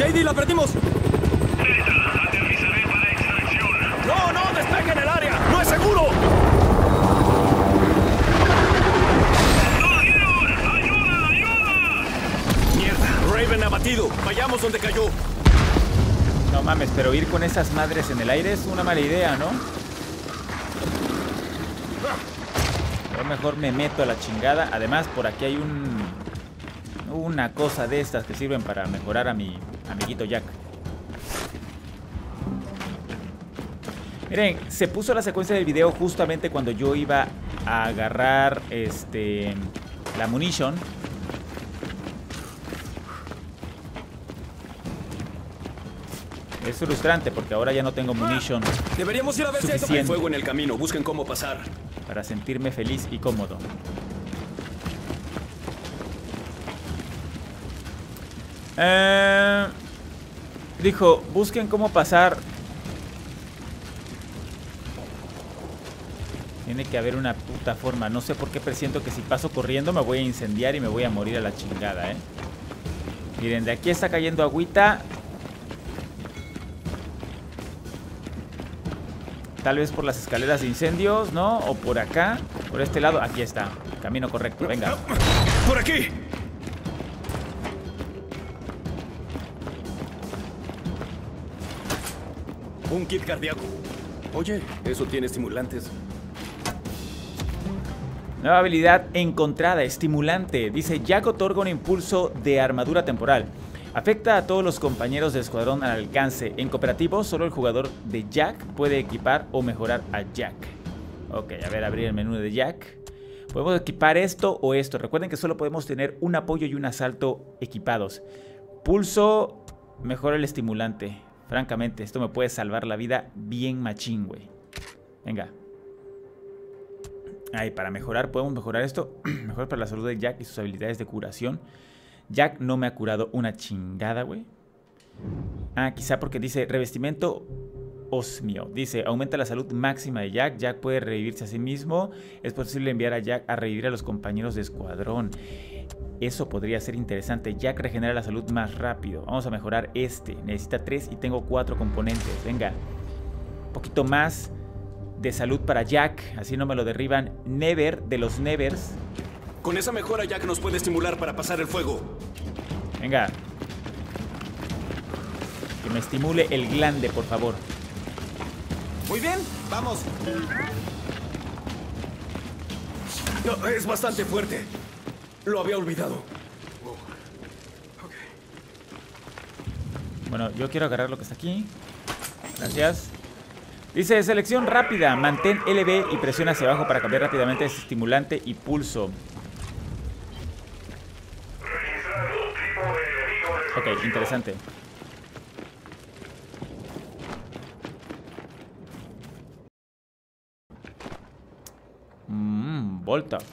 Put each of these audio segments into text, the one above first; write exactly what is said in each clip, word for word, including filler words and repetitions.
J D, la perdimos. Delta, aterrizaré para extracción. No, no, despeguen el área. No es seguro. ¡Ayuda! ¡Ayuda! Mierda, Raven abatido. Vayamos donde cayó. No mames, pero ir con esas madres en el aire es una mala idea, ¿no? Yo mejor me meto a la chingada. Además, por aquí hay un... una cosa de estas que sirven para mejorar a mi amiguito Jack. Miren, se puso la secuencia del video justamente cuando yo iba a agarrar este la munition. Es frustrante porque ahora ya no tengo munition. Deberíamos ir a ver si hay suficiente fuego en el camino. Busquen cómo pasar. para sentirme feliz y cómodo. Eh, dijo, busquen cómo pasar. Tiene que haber una puta forma. No sé por qué presiento que si paso corriendo me voy a incendiar y me voy a morir a la chingada, ¿eh? Miren, de aquí está cayendo agüita. Tal vez por las escaleras de incendios, ¿no? O por acá, por este lado. Aquí está, camino correcto, venga. ¡Por aquí! Un kit cardíaco. Oye, eso tiene estimulantes. Nueva habilidad encontrada, estimulante. Dice, Jack otorga un impulso de armadura temporal. Afecta a todos los compañeros de escuadrón al alcance. En cooperativo, solo el jugador de Jack puede equipar o mejorar a Jack. Ok, a ver, abrir el menú de Jack. Podemos equipar esto o esto. Recuerden que solo podemos tener un apoyo y un asalto equipados. Pulso, mejora el estimulante. Francamente, esto me puede salvar la vida bien machín, güey. Venga. Ahí, para mejorar, podemos mejorar esto. Mejor para la salud de Jack y sus habilidades de curación. Jack no me ha curado una chingada, güey. Ah, quizá porque dice revestimiento osmio. Dice, aumenta la salud máxima de Jack. Jack puede revivirse a sí mismo. Es posible enviar a Jack a revivir a los compañeros de escuadrón. Eso podría ser interesante. Jack regenera la salud más rápido. Vamos a mejorar este. Necesita tres y tengo cuatro componentes. Venga. Un poquito más de salud para Jack. Así no me lo derriban. Never, de los Nevers. Con esa mejora Jack nos puede estimular para pasar el fuego. Venga. Que me estimule el glande, por favor. Muy bien, vamos. No, es bastante fuerte. Lo había olvidado. Bueno, yo quiero agarrar lo que está aquí. Gracias. Dice, selección rápida. Mantén L B y presiona hacia abajo para cambiar rápidamente ese estimulante y pulso. Ok, interesante. Mmm, Voltok.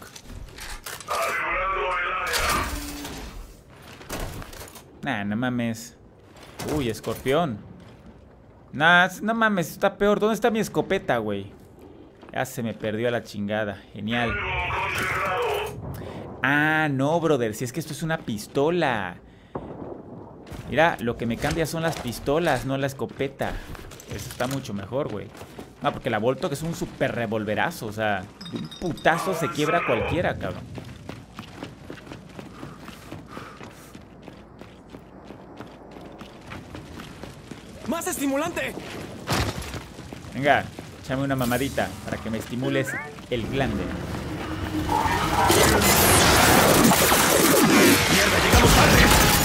Nah, no mames. Uy, escorpión. Nah, no mames, está peor. ¿Dónde está mi escopeta, güey? Ya se me perdió a la chingada. Genial. Ah, no, brother. Si es que esto es una pistola. Mira, lo que me cambia son las pistolas, no la escopeta. Eso está mucho mejor, güey. No, porque la Voltok es un super revolverazo. O sea, de un putazo se quiebra cualquiera, cabrón. ¡Más estimulante! Venga, échame una mamadita para que me estimules el glande. ¡Mierda, llegamos tarde!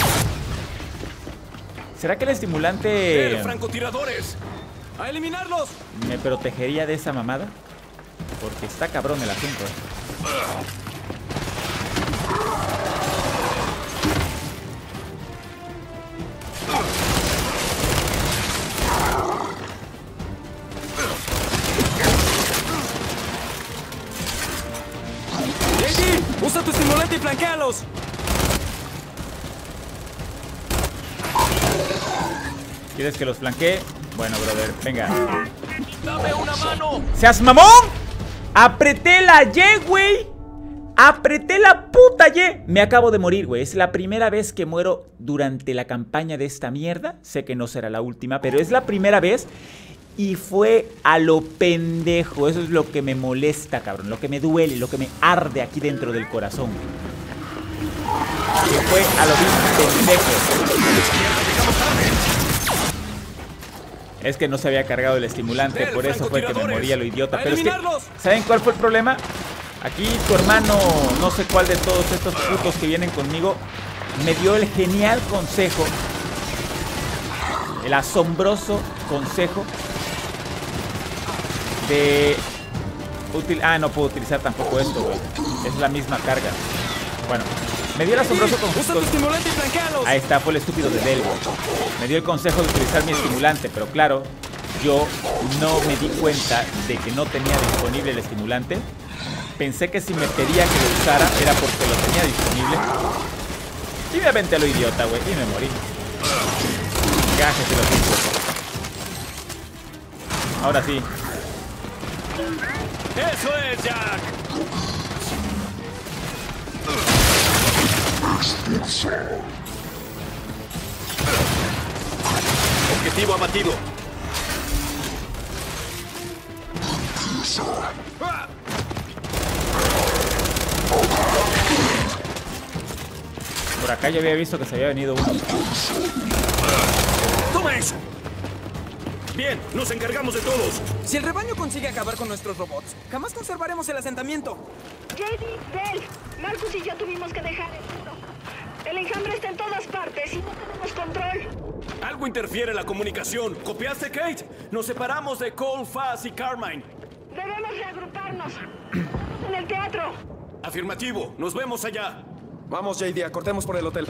¿Será que el estimulante ¡Eh, francotiradores! ¡A eliminarlos! me protegería de esa mamada? Porque está cabrón el asunto. ¡Usa tu estimulante y flanquéalos! ¿Quieres que los flanquee? Bueno, brother, venga. ¡Dame una mano! ¡Seas mamón! ¡Apreté la Y, güey! ¡Apreté la puta Y! Me acabo de morir, güey. Es la primera vez que muero durante la campaña de esta mierda. Sé que no será la última, pero es la primera vez. Y fue a lo pendejo. Eso es lo que me molesta, cabrón. Lo que me duele, lo que me arde aquí dentro del corazón. Que fue a lo bien pendejo. Es que no se había cargado el estimulante. Por eso fue que me moría lo idiota. Pero es que, ¿saben cuál fue el problema? Aquí tu hermano, no sé cuál de todos estos putos que vienen conmigo, me dio el genial consejo. El asombroso consejo de... Util ah, no puedo utilizar tampoco esto, güey. Es la misma carga. Bueno, me dio el asombroso consejo. Ahí está, fue el estúpido de Del, güey. Me dio el consejo de utilizar mi estimulante, pero claro, yo no me di cuenta de que no tenía disponible el estimulante. Pensé que si me pedía que lo usara era porque lo tenía disponible. Y me aventé a lo idiota, güey, y me morí. Gajes de los discos. Ahora sí. ¡Eso es, Jack! Objetivo abatido. Por acá ya había visto que se había venido uno. ¡Toma eso! Bien, nos encargamos de todos. Si el rebaño consigue acabar con nuestros robots, jamás conservaremos el asentamiento. J D, Bell, Marcus y yo tuvimos que dejar el mundo. El enjambre está en todas partes y no tenemos control. Algo interfiere en la comunicación. ¿Copiaste, Kate? Nos separamos de Cole, Faz y Carmine. Debemos reagruparnos. En el teatro. Afirmativo. Nos vemos allá. Vamos, J D, acortemos por el hotel.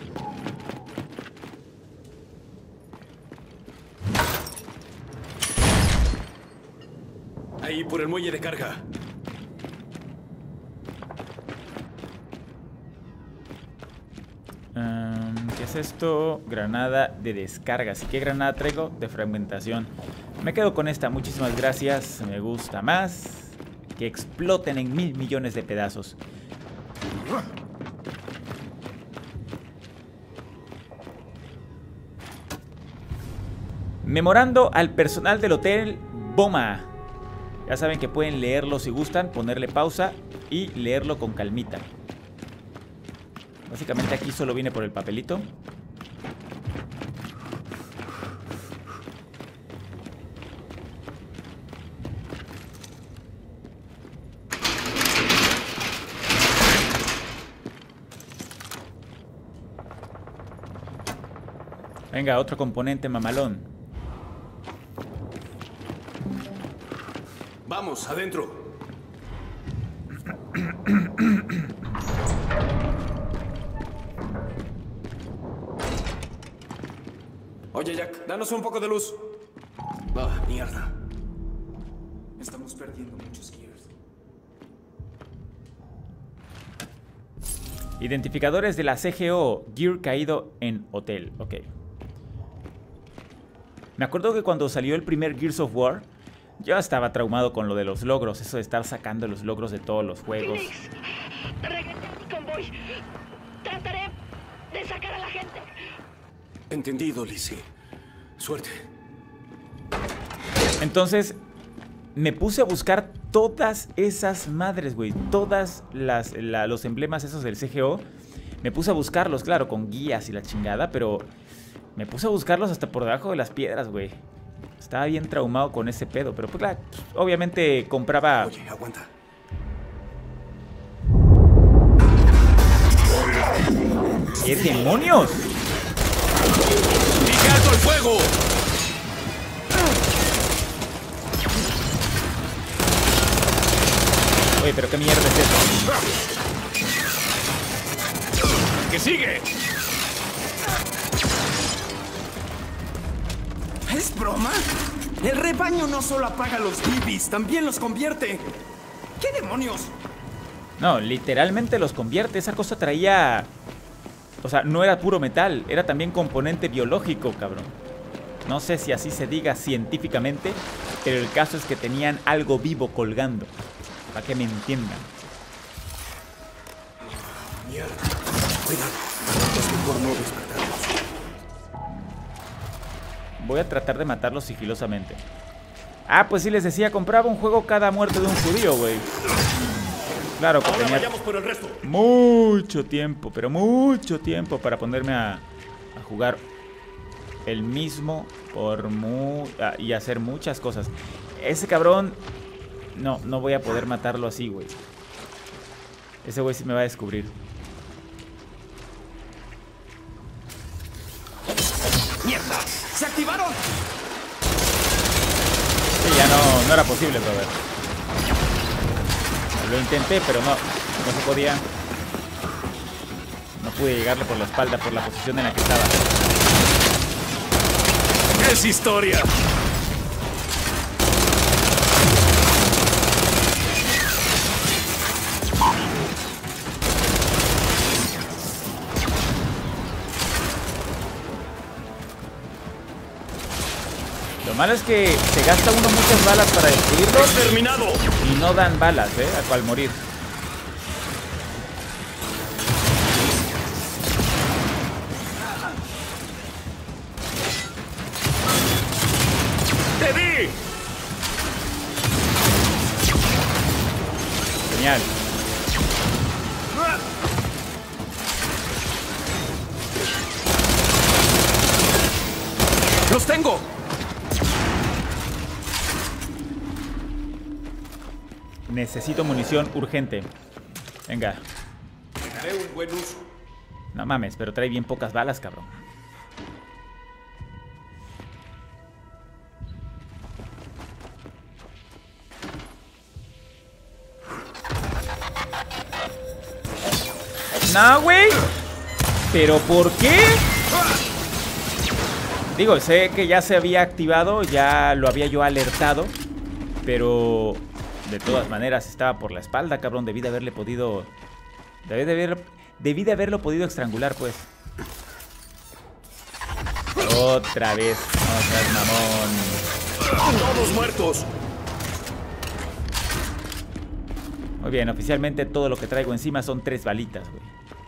Ahí, por el muelle de carga. Um, ¿Qué es esto? Granada de descarga. ¿Así qué granada traigo? De fragmentación. Me quedo con esta, muchísimas gracias. Me gusta más que exploten en mil millones de pedazos. Memorando al personal del hotel Boma. Ya saben que pueden leerlo si gustan, ponerle pausa y leerlo con calmita. Básicamente aquí solo viene por el papelito. Venga, otro componente mamalón. Vamos, adentro. Oye, Jack, danos un poco de luz. Ah, mierda. Estamos perdiendo muchos gears. Identificadores de la C G O. Gear caído en hotel. Ok. Me acuerdo que cuando salió el primer Gears of War, yo estaba traumado con lo de los logros. Eso de estar sacando los logros de todos los juegos. Phoenix, regresé a mi convoy. Trataré de sacar a la gente. Entendido, Lizzie. Suerte. Entonces, me puse a buscar todas esas madres, güey. Todas las, la, los emblemas esos del C G O. Me puse a buscarlos, claro, con guías y la chingada, pero me puse a buscarlos hasta por debajo de las piedras, güey. Estaba bien traumado con ese pedo, pero pues claro, obviamente compraba... Oye, aguanta. ¿Qué demonios? ¡Picazo al fuego! Oye, pero qué mierda es eso. ¡Que sigue! ¿Es broma? El rebaño no solo apaga los B Bs, también los convierte. ¿Qué demonios? No, literalmente los convierte. Esa cosa traía... O sea, no era puro metal, era también componente biológico, cabrón. No sé si así se diga científicamente, pero el caso es que tenían algo vivo colgando. Para que me entiendan. Cuidado. Es mejor no despertarlos. Voy a tratar de matarlos sigilosamente. Ah, pues sí les decía, compraba un juego cada muerte de un judío, güey. Claro que Ahora tenía vayamos por el resto. mucho tiempo, pero mucho tiempo para ponerme a, a jugar el mismo por mu ah, y hacer muchas cosas. Ese cabrón, no, no voy a poder matarlo así, güey. Ese güey sí me va a descubrir. ¡Mierda! ¡Se activaron! Sí, ya no, no era posible, brother. Lo intenté, pero no, no se podía. No pude llegarle por la espalda por la posición en la que estaba. ¡Es historia! Lo malo es que se gasta uno muchas balas para destruirlo ¡Exterminado! y no dan balas, ¿eh? A cual morir. ¡Te vi! Genial. ¡Los tengo! Necesito munición urgente. Venga. Le daré un buen uso. No mames, pero trae bien pocas balas, cabrón. No, güey. ¿Pero por qué? Digo, sé que ya se había activado, ya lo había yo alertado, pero de todas maneras estaba por la espalda, cabrón. Debí de haberle podido... Debí de, haber, debí de haberlo podido estrangular, pues. Otra vez. No seas mamón. ¡Todos muertos! Muy bien, oficialmente todo lo que traigo encima son tres balitas, güey.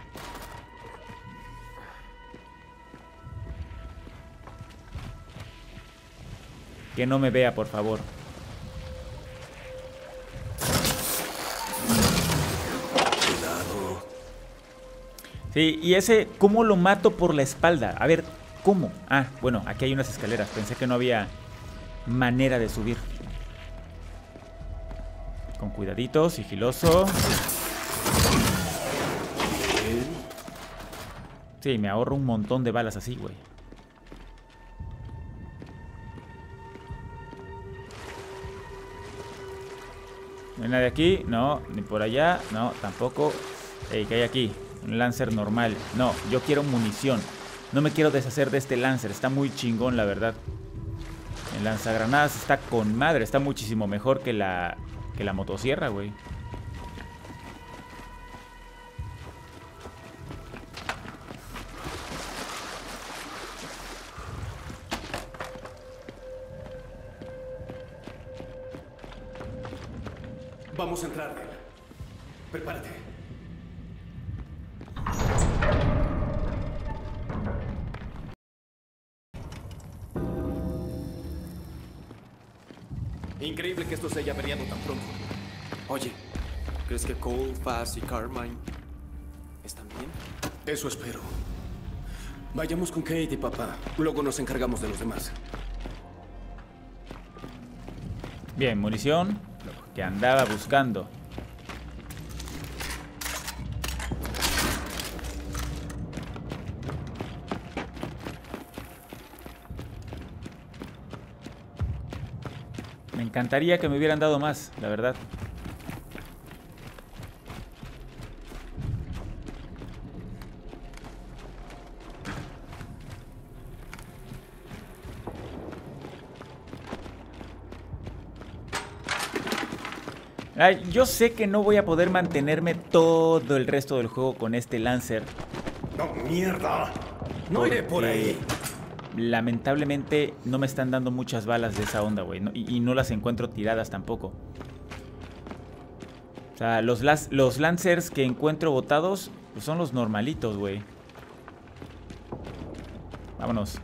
Que no me vea, por favor. Sí, y ese, ¿cómo lo mato por la espalda? A ver, ¿cómo? Ah, bueno, aquí hay unas escaleras. Pensé que no había manera de subir. Con cuidadito, sigiloso. Sí, me ahorro un montón de balas así, güey. ¿No hay nadie aquí? No, ni por allá. No, tampoco. Ey, ¿qué hay aquí? Un Lancer normal. No, yo quiero munición. No me quiero deshacer de este Lancer. Está muy chingón, la verdad. El lanzagranadas está con madre. Está muchísimo mejor que la, que la motosierra, güey. Vamos a entrar. Prepárate. Increíble que esto se haya averiado tan pronto. Oye, ¿crees que Cole, Faz y Carmine están bien? Eso espero. Vayamos con Kate y papá. Luego nos encargamos de los demás. Bien, munición. Lo que andaba buscando. Me encantaría que me hubieran dado más, la verdad. Ay, yo sé que no voy a poder mantenerme todo el resto del juego con este Lancer. ¡No, mierda! No iré por ahí. Lamentablemente no me están dando muchas balas de esa onda, güey. No, y, y no las encuentro tiradas tampoco. O sea, los, las, los Lancers que encuentro botados Pues son los normalitos, güey. Vámonos.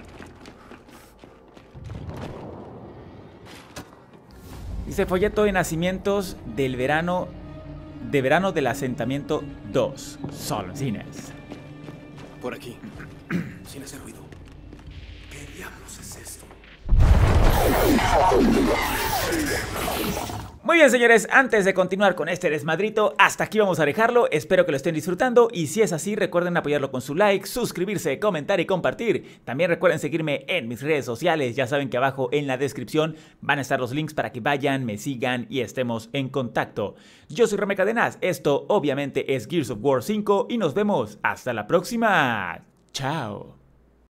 Dice folleto de nacimientos del verano. De verano del asentamiento dos. Soloncines. Por aquí. Sin hacer ruido. ¿Qué diablos es esto? Muy bien, señores, antes de continuar con este desmadrito, hasta aquí vamos a dejarlo. Espero que lo estén disfrutando y si es así, recuerden apoyarlo con su like, suscribirse, comentar y compartir. También recuerden seguirme en mis redes sociales. Ya saben que abajo en la descripción van a estar los links para que vayan, me sigan y estemos en contacto. Yo soy Rame Cadenas, esto obviamente es Gears of War cinco y nos vemos hasta la próxima. Chao.